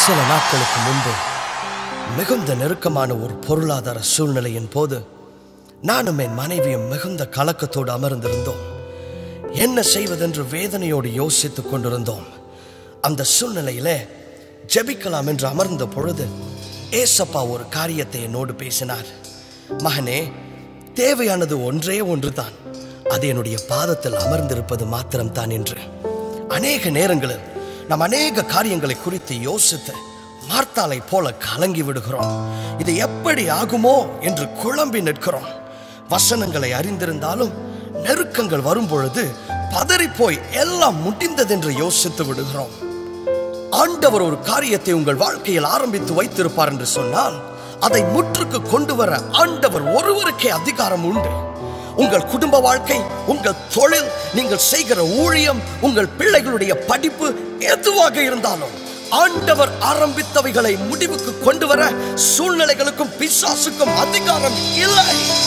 சில நாட்களுக்கு முன்பு மிகுந்த நெருக்கமான ஒரு பொருளாதார சூழ்நிலையின் போது நானும் என் மனைவியும் மிகுந்த கலக்கத்தோடு அமர்ந்திருந்தோம். என்ன செய்வதென்று வேதனையோடு யோசித்துக் கொண்டிருந்தோம். அந்த சூழ்நிலையிலே ஜெபிக்கலாம் என்று அமர்ந்த பொழுது ஏசப்பா ஒரு காரியத்தை என்னோடு பேசினார். மகனே, தேவையானது ஒன்றே ஒன்றுதான், அது என்னுடைய பாதத்தில் அமர்ந்திருப்பது மாத்திரம்தான் என்று. அநேக நேரங்களில் நாம் அநேக காரியங்களை குறித்து யோசித்து மார்த்தாளை போல கலங்கி விடுகிறோம். இது எப்படி ஆகுமோ என்று குழம்பி நிற்கிறோம். வசனங்களை அறிந்திருந்தாலும் நெருக்கங்கள் வரும் பொழுது பதறி போய் எல்லாம் முடிந்ததென்று யோசித்து விடுகிறோம். ஆண்டவர் ஒரு காரியத்தை உங்கள் வாழ்க்கையில் ஆரம்பித்து வைத்திருப்பார் என்று சொன்னால் அதை முற்றுக்கு கொண்டு வர ஆண்டவர் ஒருவருக்கே அதிகாரம் உண்டு. உங்கள் குடும்ப வாழ்க்கை, உங்கள் தொழில், நீங்கள் செய்கிற ஊழியம், உங்கள் பிள்ளைகளுடைய படிப்பு எதுவாக இருந்தாலும் ஆண்டவர் ஆரம்பித்தவைகளை முடிவுக்கு கொண்டு வர சூழ்நிலைகளுக்கும் பிசாசுக்கும் அதிகாரம் இல்லை.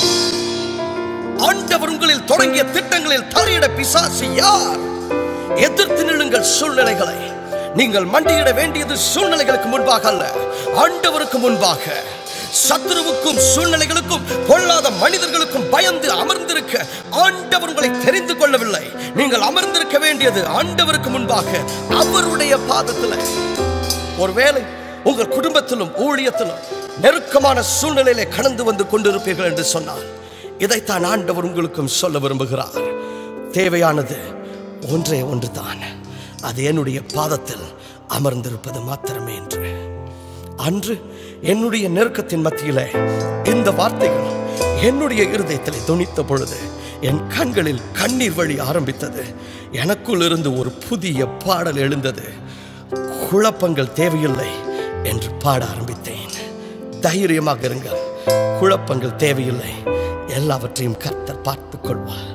ஆண்டவர் உங்களில் தொடங்கிய திட்டங்களில் தலையிட பிசாசு யார்? எதிர்த்து நில்லுங்கள் சூழ்நிலைகளை. நீங்கள் மண்டியிட வேண்டியது சூழ்நிலைகளுக்கு முன்பாக அல்ல, ஆண்டவருக்கு முன்பாக. சத்துருவுக்கும் சூழ்நிலைகளுக்கும் பொல்லாத மனிதர்களுக்கும் பயந்து அமர்ந்திருக்க ஆண்டவர் உங்களை தெரிந்து கொள்ளவில்லை. நீங்கள் அமர்ந்திருக்க வேண்டியது ஆண்டவருக்கு முன்பாக, அவருடைய பாதத்தில். ஒருவேளை உங்கள் குடும்பத்திலும் ஊழியத்திலும் நெருக்கமான சூழ்நிலையிலே கடந்து வந்து கொண்டிருப்பீர்கள் என்று சொன்னால் இதைத்தான் ஆண்டவர் உங்களுக்கும் சொல்ல விரும்புகிறார். தேவையானது ஒன்றே ஒன்றுதான், அது என்னுடைய பாதத்தில் அமர்ந்திருப்பது மாத்திரமே என்று. அன்று என்னுடைய நெருக்கத்தின் மத்தியிலே இந்த வார்த்தைகள் என்னுடைய இருதயத்தில் துணித்த பொழுது என் கண்களில் கண்ணீர் வழி ஆரம்பித்தது. எனக்குள் இருந்து ஒரு புதிய பாடல் எழுந்தது. குழப்பங்கள் தேவையில்லை என்று பாட ஆரம்பித்தேன். தைரியமாக இருங்கள், குழப்பங்கள் தேவையில்லை, எல்லாவற்றையும் கர்த்தர் பார்த்துக் கொள்வார்.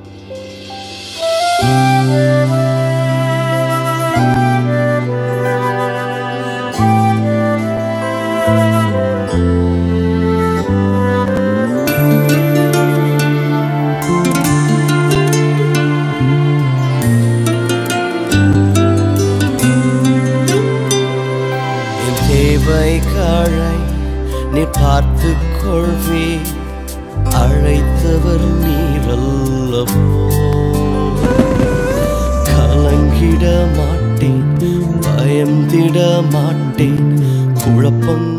நீ பார்த்து கொள்வி, அழைத்தவர் நீரல்லவோ. கலங்கிட மாட்டேன், பயந்திட மாட்டேன், குழப்பம்